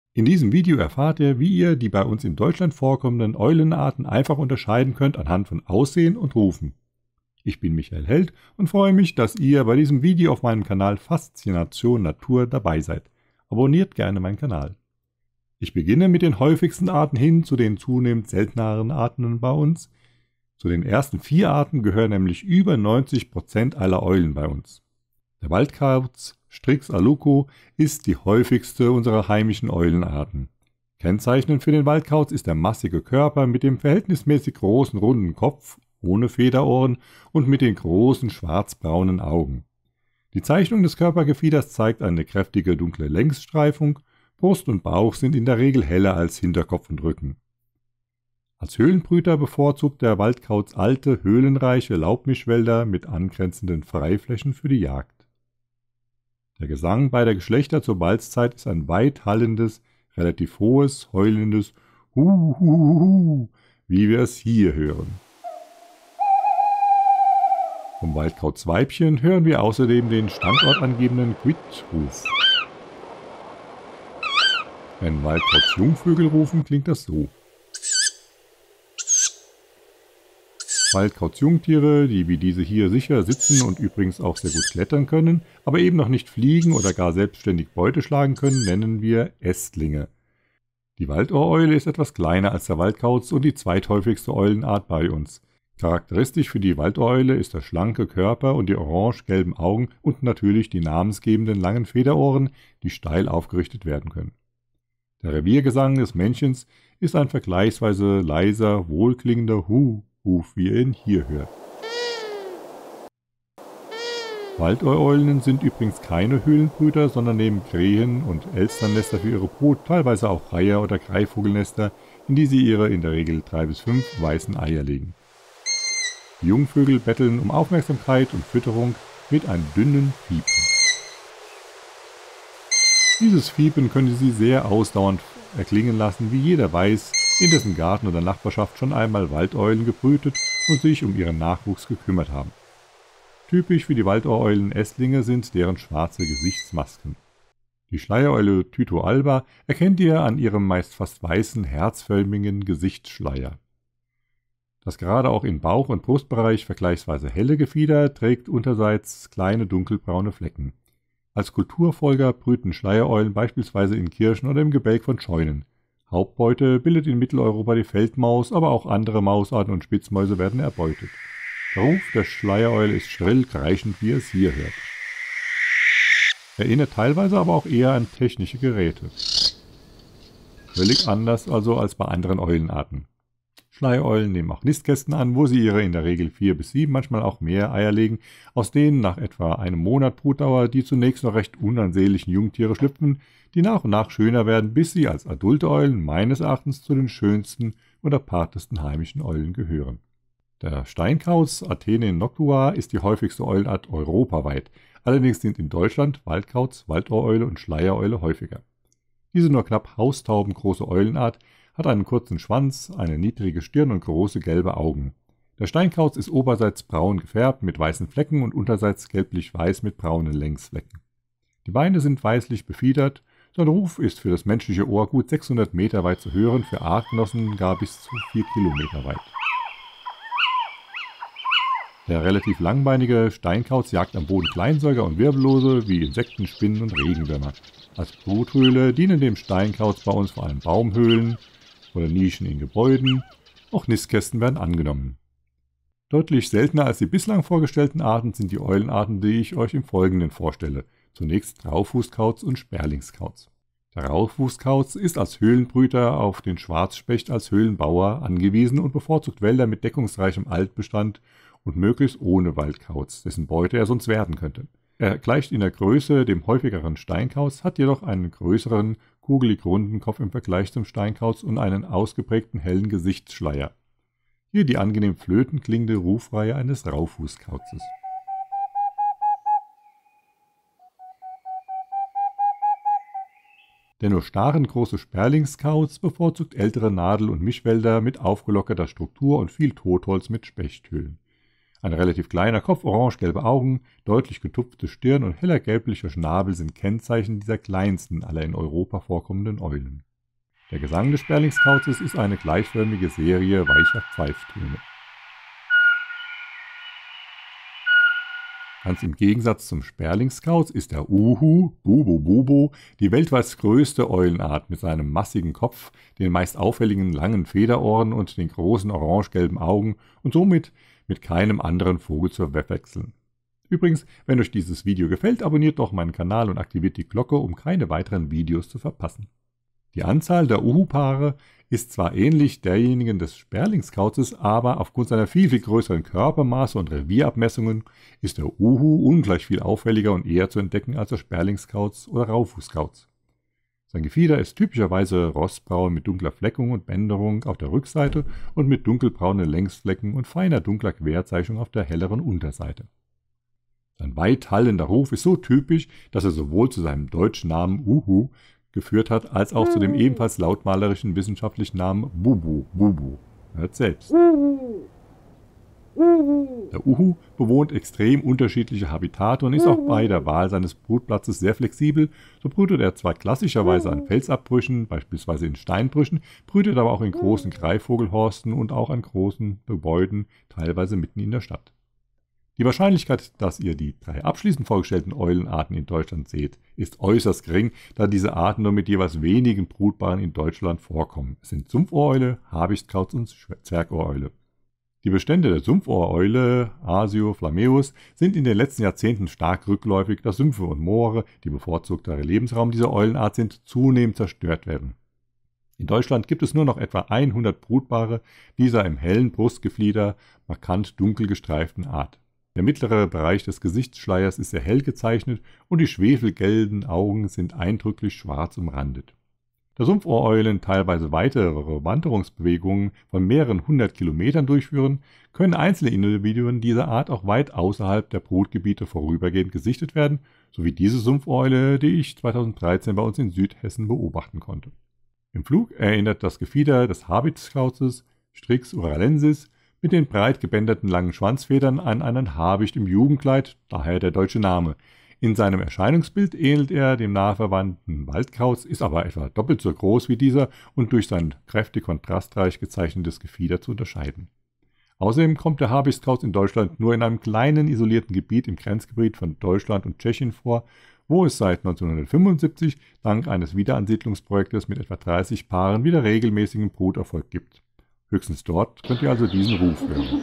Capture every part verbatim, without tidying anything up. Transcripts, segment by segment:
In diesem Video erfahrt ihr, wie ihr die bei uns in Deutschland vorkommenden Eulenarten einfach unterscheiden könnt anhand von Aussehen und Rufen. Ich bin Michael Held und freue mich, dass ihr bei diesem Video auf meinem Kanal Faszination Natur dabei seid. Abonniert gerne meinen Kanal. Ich beginne mit den häufigsten Arten hin zu den zunehmend selteneren Arten bei uns. Zu den ersten vier Arten gehören nämlich über neunzig Prozent aller Eulen bei uns. Der Waldkauz Strix aluco ist die häufigste unserer heimischen Eulenarten. Kennzeichnend für den Waldkauz ist der massige Körper mit dem verhältnismäßig großen runden Kopf, ohne Federohren und mit den großen schwarzbraunen Augen. Die Zeichnung des Körpergefieders zeigt eine kräftige dunkle Längsstreifung, Brust und Bauch sind in der Regel heller als Hinterkopf und Rücken. Als Höhlenbrüter bevorzugt der Waldkauz alte, höhlenreiche Laubmischwälder mit angrenzenden Freiflächen für die Jagd. Der Gesang beider Geschlechter zur Balzzeit ist ein weit hallendes, relativ hohes, heulendes Hu-hu-hu, wie wir es hier hören. Vom Waldkauzweibchen hören wir außerdem den standortangebenden Quit-Ruf. Wenn Waldkauz-Jungvögel rufen, klingt das so. Waldkauz-Jungtiere, die wie diese hier sicher sitzen und übrigens auch sehr gut klettern können, aber eben noch nicht fliegen oder gar selbstständig Beute schlagen können, nennen wir Ästlinge. Die Waldohreule ist etwas kleiner als der Waldkauz und die zweithäufigste Eulenart bei uns. Charakteristisch für die Waldohreule ist der schlanke Körper und die orange-gelben Augen und natürlich die namensgebenden langen Federohren, die steil aufgerichtet werden können. Der Reviergesang des Männchens ist ein vergleichsweise leiser, wohlklingender Hu. Ruf, wie ihr ihn hier hört. Waldohreulen sind übrigens keine Höhlenbrüter, sondern nehmen Krähen und Elsternnester für ihre Brut, teilweise auch Reiher- oder Greifvogelnester, in die sie ihre in der Regel drei bis fünf weißen Eier legen. Die Jungvögel betteln um Aufmerksamkeit und Fütterung mit einem dünnen Fiepen. Dieses Fiepen können sie sehr ausdauernd erklingen lassen, wie jeder weiß, in dessen Garten oder Nachbarschaft schon einmal Waldeulen gebrütet und sich um ihren Nachwuchs gekümmert haben. Typisch für die Waldohreulen-Ästlinge sind deren schwarze Gesichtsmasken. Die Schleiereule Tyto alba erkennt ihr an ihrem meist fast weißen, herzförmigen Gesichtsschleier. Das gerade auch im Bauch- und Brustbereich vergleichsweise helle Gefieder trägt unterseits kleine dunkelbraune Flecken. Als Kulturfolger brüten Schleiereulen beispielsweise in Kirschen oder im Gebälk von Scheunen. Hauptbeute bildet in Mitteleuropa die Feldmaus, aber auch andere Mausarten und Spitzmäuse werden erbeutet. Der Ruf der Schleiereule ist schrill kreischend, wie ihr es hier hört. Erinnert teilweise aber auch eher an technische Geräte. Völlig anders also als bei anderen Eulenarten. Schleiereulen nehmen auch Nistkästen an, wo sie ihre in der Regel vier bis sieben, manchmal auch mehr Eier legen, aus denen nach etwa einem Monat Brutdauer die zunächst noch recht unansehnlichen Jungtiere schlüpfen, die nach und nach schöner werden, bis sie als adulte Eulen meines Erachtens zu den schönsten und apartesten heimischen Eulen gehören. Der Steinkauz Athene noctua ist die häufigste Eulenart europaweit, allerdings sind in Deutschland Waldkauz, Waldohreule und Schleiereule häufiger. Diese nur knapp haustaubengroße Eulenart hat einen kurzen Schwanz, eine niedrige Stirn und große gelbe Augen. Der Steinkauz ist oberseits braun gefärbt mit weißen Flecken und unterseits gelblich-weiß mit braunen Längsflecken. Die Beine sind weißlich befiedert, sein Ruf ist für das menschliche Ohr gut sechshundert Meter weit zu hören, für Artgenossen gar bis zu vier Kilometer weit. Der relativ langbeinige Steinkauz jagt am Boden Kleinsäuger und Wirbellose wie Insekten, Spinnen und Regenwürmer. Als Bruthöhle dienen dem Steinkauz bei uns vor allem Baumhöhlen oder Nischen in Gebäuden, auch Nistkästen werden angenommen. Deutlich seltener als die bislang vorgestellten Arten sind die Eulenarten, die ich euch im Folgenden vorstelle. Zunächst Raufußkauz und Sperlingskauz. Der Raufußkauz ist als Höhlenbrüter auf den Schwarzspecht als Höhlenbauer angewiesen und bevorzugt Wälder mit deckungsreichem Altbestand und möglichst ohne Waldkauz, dessen Beute er sonst werden könnte. Er gleicht in der Größe dem häufigeren Steinkauz, hat jedoch einen größeren, kugelig runden Kopf im Vergleich zum Steinkauz und einen ausgeprägten hellen Gesichtsschleier. Hier die angenehm flötend klingende Rufreihe eines Raufußkauzes. Der nur starren große Sperlingskauz bevorzugt ältere Nadel- und Mischwälder mit aufgelockerter Struktur und viel Totholz mit Spechthöhlen. Ein relativ kleiner Kopf, orange-gelbe Augen, deutlich getupfte Stirn und heller gelblicher Schnabel sind Kennzeichen dieser kleinsten aller in Europa vorkommenden Eulen. Der Gesang des Sperlingskauzes ist eine gleichförmige Serie weicher Pfeiftöne. Ganz im Gegensatz zum Sperlingskauz ist der Uhu, Bubo Bubo, die weltweit größte Eulenart mit seinem massigen Kopf, den meist auffälligen langen Federohren und den großen orange-gelben Augen und somit mit keinem anderen Vogel zu verwechseln. Übrigens, wenn euch dieses Video gefällt, abonniert doch meinen Kanal und aktiviert die Glocke, um keine weiteren Videos zu verpassen. Die Anzahl der Uhu-Paare ist zwar ähnlich derjenigen des Sperlingskauzes, aber aufgrund seiner viel, viel größeren Körpermaße und Revierabmessungen ist der Uhu ungleich viel auffälliger und eher zu entdecken als der Sperlingskauz oder Raufußkauz. Sein Gefieder ist typischerweise rostbraun mit dunkler Fleckung und Bänderung auf der Rückseite und mit dunkelbraunen Längsflecken und feiner dunkler Querzeichnung auf der helleren Unterseite. Sein weit hallender Ruf ist so typisch, dass er sowohl zu seinem deutschen Namen Uhu geführt hat, als auch zu dem ebenfalls lautmalerischen wissenschaftlichen Namen Bubu, Bubu. Hört selbst. Der Uhu bewohnt extrem unterschiedliche Habitate und ist auch bei der Wahl seines Brutplatzes sehr flexibel. So brütet er zwar klassischerweise an Felsabbrüchen, beispielsweise in Steinbrüchen, brütet aber auch in großen Greifvogelhorsten und auch an großen Gebäuden, teilweise mitten in der Stadt. Die Wahrscheinlichkeit, dass ihr die drei abschließend vorgestellten Eulenarten in Deutschland seht, ist äußerst gering, da diese Arten nur mit jeweils wenigen Brutpaaren in Deutschland vorkommen. Es sind Sumpfohreule, Habichtskauz und Zwergohreule. Die Bestände der Sumpfohreule, Asio flammeus, sind in den letzten Jahrzehnten stark rückläufig, da Sümpfe und Moore, die bevorzugter Lebensraum dieser Eulenart sind, zunehmend zerstört werden. In Deutschland gibt es nur noch etwa hundert Brutpaare dieser im hellen Brustgefieder markant dunkel gestreiften Art. Der mittlere Bereich des Gesichtsschleiers ist sehr hell gezeichnet und die schwefelgelben Augen sind eindrücklich schwarz umrandet. Da Sumpfohreulen teilweise weitere Wanderungsbewegungen von mehreren hundert Kilometern durchführen, können einzelne Individuen dieser Art auch weit außerhalb der Brutgebiete vorübergehend gesichtet werden, so wie diese Sumpfohreulen, die ich zweitausenddreizehn bei uns in Südhessen beobachten konnte. Im Flug erinnert das Gefieder des Habichtskauzes, Strix uralensis, mit den breit gebänderten langen Schwanzfedern an einen Habicht im Jugendkleid, daher der deutsche Name. In seinem Erscheinungsbild ähnelt er dem nahe verwandten Waldkauz, ist aber etwa doppelt so groß wie dieser und durch sein kräftig kontrastreich gezeichnetes Gefieder zu unterscheiden. Außerdem kommt der Habichtskauz in Deutschland nur in einem kleinen isolierten Gebiet im Grenzgebiet von Deutschland und Tschechien vor, wo es seit neunzehnhundertfünfundsiebzig dank eines Wiederansiedlungsprojektes mit etwa dreißig Paaren wieder regelmäßigen Bruterfolg gibt. Höchstens dort könnt ihr also diesen Ruf hören.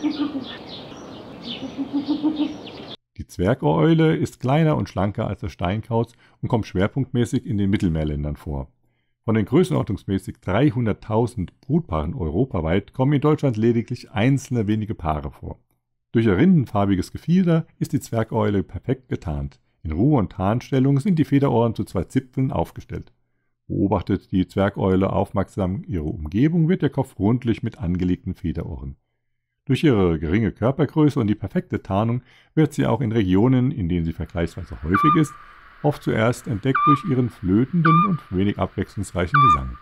Die Zwergohreule ist kleiner und schlanker als der Steinkauz und kommt schwerpunktmäßig in den Mittelmeerländern vor. Von den größenordnungsmäßig dreihunderttausend Brutpaaren europaweit kommen in Deutschland lediglich einzelne wenige Paare vor. Durch ihr rindenfarbiges Gefieder ist die Zwergohreule perfekt getarnt. In Ruhe- und Tarnstellung sind die Federohren zu zwei Zipfeln aufgestellt. Beobachtet die Zwergeule aufmerksam ihre Umgebung, wird der Kopf rundlich mit angelegten Federohren. Durch ihre geringe Körpergröße und die perfekte Tarnung wird sie auch in Regionen, in denen sie vergleichsweise häufig ist, oft zuerst entdeckt durch ihren flötenden und wenig abwechslungsreichen Gesang.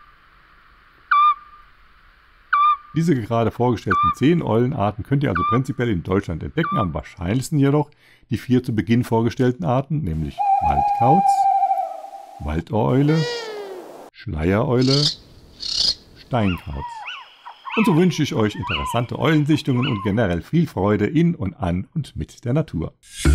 Diese gerade vorgestellten zehn Eulenarten könnt ihr also prinzipiell in Deutschland entdecken, am wahrscheinlichsten jedoch die vier zu Beginn vorgestellten Arten, nämlich Waldkauz, Waldohreule, Schleiereule, Steinkauz. Und so wünsche ich euch interessante Eulensichtungen und generell viel Freude in und an und mit der Natur.